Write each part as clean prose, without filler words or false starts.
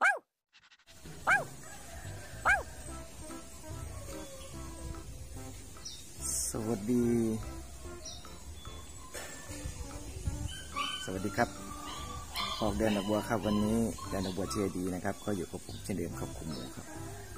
สวัสดีครับออกแดนดอกบัวครับวันนี้แดนดอกบัวเจดีนะครับก็อยู่กับผมเช่นเดิมครับคุณหมูครับ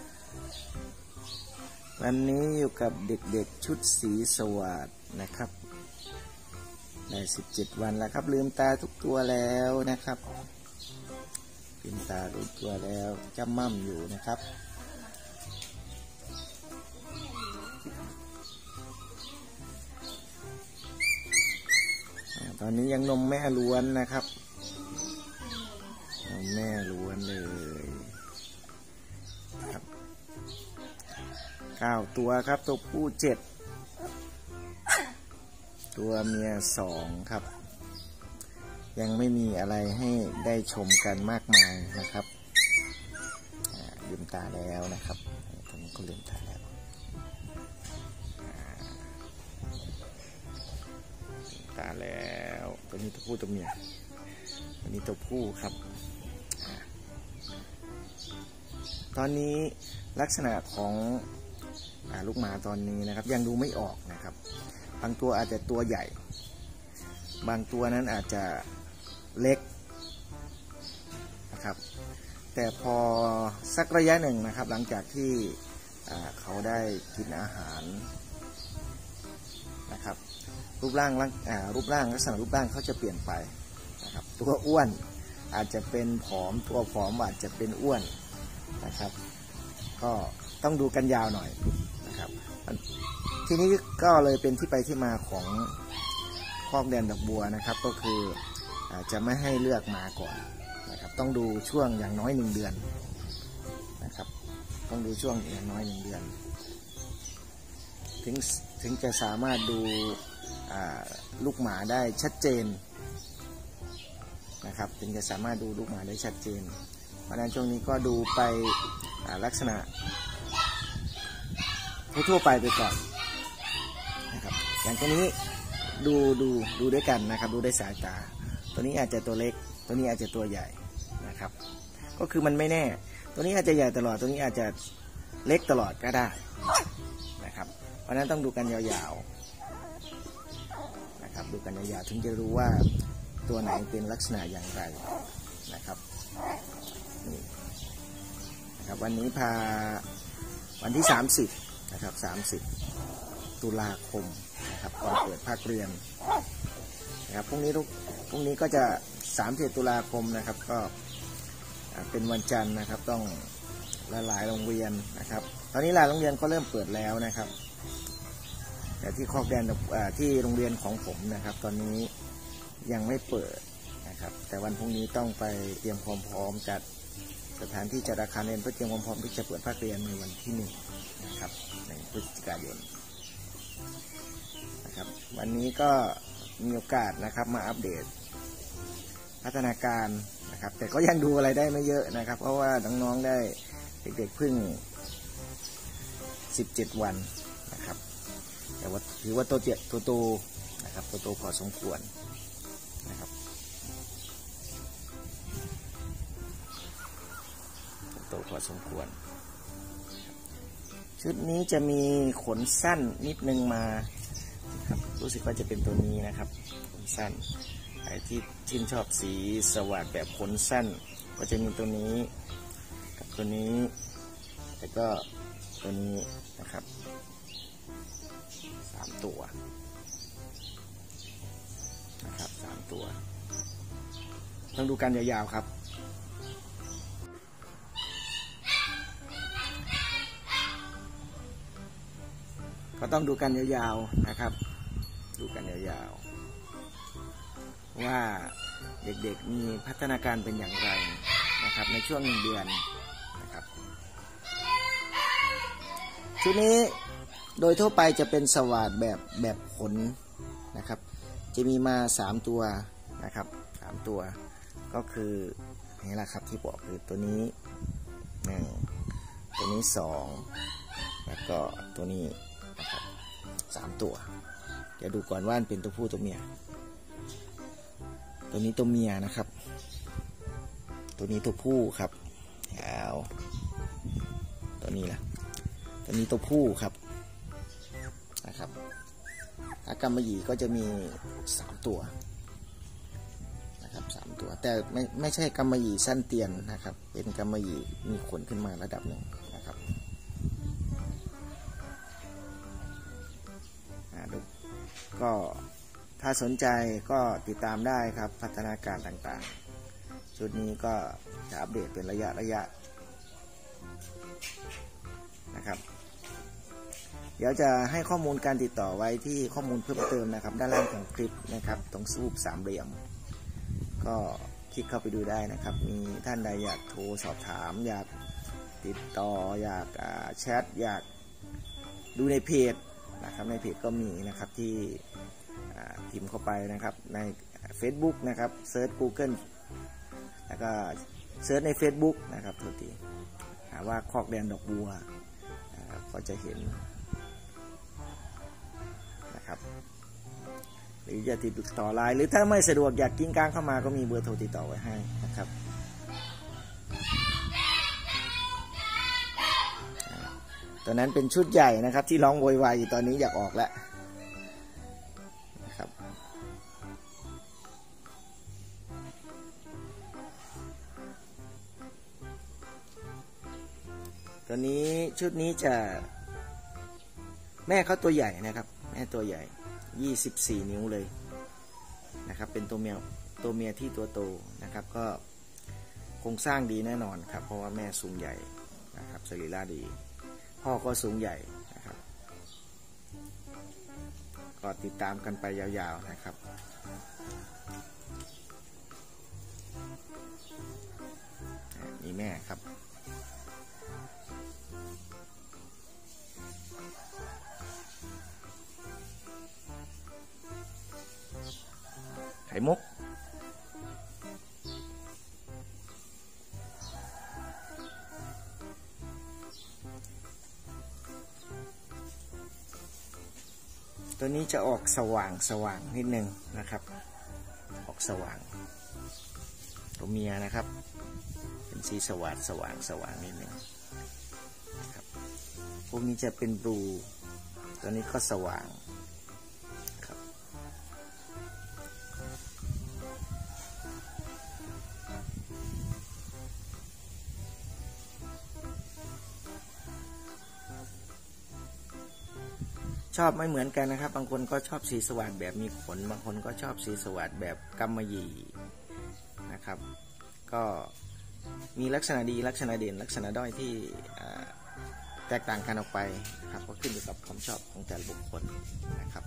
วันนี้อยู่กับเด็กๆชุดสีสวัสดนะครับได้17 วันแล้วครับลืมตาทุกตัวแล้วนะครับลืมตาทุกตัวแล้วจำม่ำอยู่นะครับตอนนี้ยังนมแม่ล้วนนะครับนมแม่ล้วนเลยครับ9 ตัวครับตัวผู้7ตัวเมีย2ครับยังไม่มีอะไรให้ได้ชมกันมากมายนะครับลืมตาแล้วนะครับตอนนี้ก็ลืมตาแล้วแล้วตัวนี้ตัวผู้ตัวเมียตัวนี้ตัวผู้ครับตอนนี้ลักษณะของลูกหมาตอนนี้นะครับยังดูไม่ออกนะครับบางตัวอาจจะตัวใหญ่บางตัวนั้นอาจจะเล็กนะครับแต่พอสักระยะหนึ่งนะครับหลังจากที่เขาได้กินอาหารนะครับรูปร่างลักษณะรูปร่างเขาจะเปลี่ยนไปนะครับตัวอ้วนอาจจะเป็นผอมตัวผอมอาจจะเป็นอ้วนนะครับก็ต้องดูกันยาวหน่อยนะครับทีนี้ก็เลยเป็นที่ไปที่มาของคอกแดนดอกบัวนะครับก็คือจะไม่ให้เลือกมาก่อนนะครับต้องดูช่วงอย่างน้อย1 เดือนนะครับต้องดูช่วงอย่างน้อย1 เดือนถึงจะสามารถดูลูกหมาได้ชัดเจนนะครับถึงจะสามารถดูลูกหมาได้ชัดเจนเพราะฉะนั้นช่วงนี้ก็ดูไปลักษณะทั่วไปก่อนนะครับอย่างตัวนี้ดูด้วยกันนะครับดูด้วยสายตาตัวนี้อาจจะตัวเล็กตัวนี้อาจจะตัวใหญ่นะครับก็คือมันไม่แน่ตัวนี้อาจจะใหญ่ตลอดตัวนี้อาจจะเล็กตลอดก็ได้นะครับเพราะฉะนั้นต้องดูกันยาวๆนะครับดูกันยาวๆถึงจะรู้ว่าตัวไหนเป็นลักษณะอย่างไรนะครับนี่นะครับวันนี้พาวันที่30นะครับ30 ตุลาคมนะครับก่อนเปิดภาคเรียนนะครับพรุ่งนี้ก็จะ31 ตุลาคมนะครับก็เป็นวันจันทร์นะครับต้องหลายโรงเรียนนะครับตอนนี้หลายโรงเรียนก็เริ่มเปิดแล้วนะครับแต่ที่คอกแดนที่โรงเรียนของผมนะครับตอนนี้ยังไม่เปิดนะครับแต่วันพรุ่งนี้ต้องไปเตรียมความพร้อมจัดสถานที่จัดอาคารเรียนเพื่อเตรียมความพร้อมที่จะเปิดภาคเรียนในวันที่1นะครับในพฤศจิกายนนะครับวันนี้ก็มีโอกาสนะครับมาอัปเดตพัฒนาการนะครับแต่ก็ยังดูอะไรได้ไม่เยอะนะครับเพราะว่าน้องๆได้เด็กๆเพิ่ง17 วันนะครับแต่ว่าถือว่าตัวโตนะครับตัวโตพอสมควรนะครับโตพอสมควรชุดนี้จะมีขนสั้นนิดนึงมาครับรู้สึกว่าจะเป็นตัวนี้นะครับขนสั้นใครที่ชื่นชอบสีสว่างแบบขนสั้นก็จะมีตัวนี้กับตัวนี้แล้วก็ตัวนี้นะครับ3 ตัวนะครับ3 ตัวต้องดูกันยาวๆครับก็ต้องดูกันยาวๆนะครับดูกันยาวๆว่าเด็กๆมีพัฒนาการเป็นอย่างไรนะครับในช่วง1 เดือนนะครับชุดนี้โดยทั่วไปจะเป็นสวัสดแบบขนนะครับจะมีมา3 ตัวนะครับ3 ตัวก็คือนี่แหละครับที่บอกคือตัวนี้1ตัวนี้2แล้วก็ตัวนี้นะครับ3 ตัวเดี๋ยวดูก่อนว่าเป็นตัวผู้ตัวเมียตัวนี้ตัวเมียนะครับตัวนี้ตัวผู้ครับยาวตัวนี้ล่ะตัวนี้ตัวผู้ครับนะครับถ้ากำมะหยี่ก็จะมี3 ตัวนะครับ3 ตัวแต่ไม่ใช่กำมะหยี่สั้นเตียนนะครับเป็นกำมะหยี่มีขนขึ้นมาระดับหนึ่งนะครับก็ถ้าสนใจก็ติดตามได้ครับพัฒนาการต่างๆชุดนี้ก็จะอัปเดตเป็นระยะนะครับเดี๋ยวจะให้ข้อมูลการติดต่อไว้ที่ข้อมูลเพิ่มเติมนะครับด้านล่างของคลิปนะครับตรงรูป3 เหลี่ยมก็คลิกเข้าไปดูได้นะครับมีท่านใดอยากโทรสอบถามอยากติดต่ออยากแชทอยากดูในเพจนะครับในเพจก็มีนะครับที่พิมพ์เข้าไปนะครับใน Facebook นะครับเซิร์ช Google แล้วก็เซิร์ชใน Facebook นะครับโทษทีว่าคอกแดนดอกบัวก็จะเห็นนะครับหรือจะติดต่อไลน์หรือถ้าไม่สะดวกอยากกิ้งก้างเข้ามาก็มีเบอร์โทรติดต่อไว้ให้นะครับตอนนั้นเป็นชุดใหญ่นะครับที่ร้องโวยวายอยู่ตอนนี้อยากออกแล้วนะครับตัวนี้ชุดนี้จะแม่เขาตัวใหญ่นะครับแม่ตัวใหญ่24 นิ้วเลยนะครับเป็นตัวเมียที่ตัวโตนะครับก็โครงสร้างดีแน่นอนครับเพราะว่าแม่สูงใหญ่นะครับสรีระดีพ่อก็สูงใหญ่นะครับก็ติดตามกันไปยาวๆนะครับนี่แม่ครับไข่มุกตัวนี้จะออกสว่างนิดนึงนะครับออกสว่างตัวเมียนะครับเป็นสีสว่างนิดนึงครับพวกนี้จะเป็นบลูตัวนี้ก็สว่างครับชอบไม่เหมือนกันนะครับบางคนก็ชอบสีสว่างแบบมีขนบางคนก็ชอบสีสว่างแบบกำมะหยี่นะครับก็มีลักษณะดีลักษณะเด่นลักษณะด้อยที่แตกต่างกันออกไปนะครับก็ขึ้นอยู่กับความชอบของแต่ละบุคคลนะครับ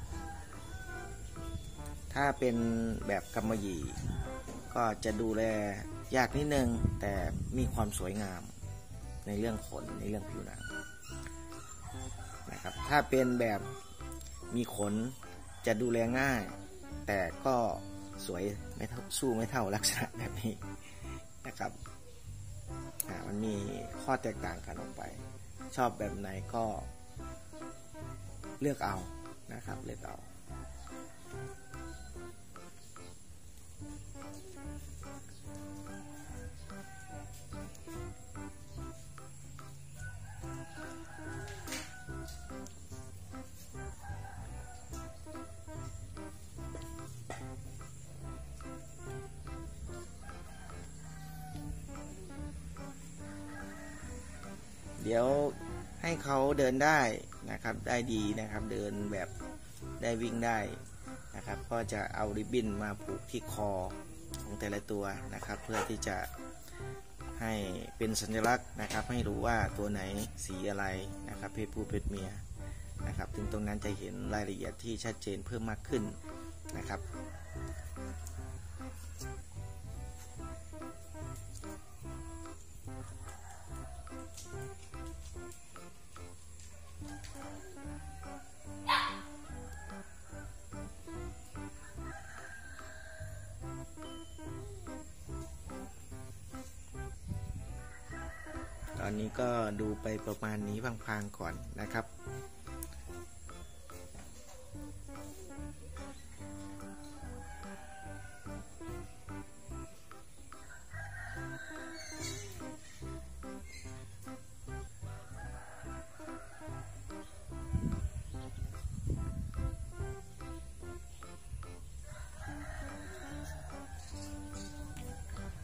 ถ้าเป็นแบบกำมะหยี่ก็จะดูแลยากนิดนึงแต่มีความสวยงามในเรื่องขนในเรื่องผิวหนังนะครับถ้าเป็นแบบมีขนจะดูแลง่ายแต่ก็สวยไม่เท่าลักษณะแบบนี้นะครับมันมีข้อแตกต่างกันออกไปชอบแบบไหนก็เลือกเอานะครับเลือกเอาเดี๋ยวให้เขาเดินได้นะครับได้ดีนะครับเดินแบบได้วิ่งได้นะครับก็จะเอาริบบิ้นมาผูกที่คอของแต่ละตัวนะครับเพื่อที่จะให้เป็นสัญลักษณ์นะครับให้รู้ว่าตัวไหนสีอะไรนะครับเพศผู้เพศเมียนะครับถึงตรงนั้นจะเห็นรายละเอียดที่ชัดเจนเพิ่มมากขึ้นนะครับตอนนี้ก็ดูไปประมาณนี้พลางๆก่อนนะครับ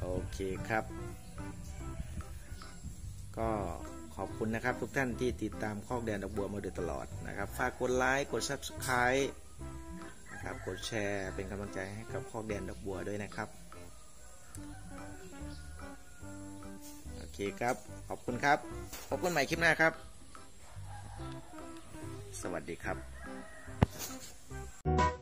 โอเคครับ ก็ขอบคุณนะครับทุกท่านที่ติดตามคอกแดนดอกบัวมาโดยตลอดนะครับฝากกดไลค์กด Subscribe นะครับกดแชร์เป็นกำลังใจให้กับคอกแดนดอกบัวด้วยนะครับโอเคครับขอบคุณครับพบกันใหม่คลิปหน้าครับสวัสดีครับ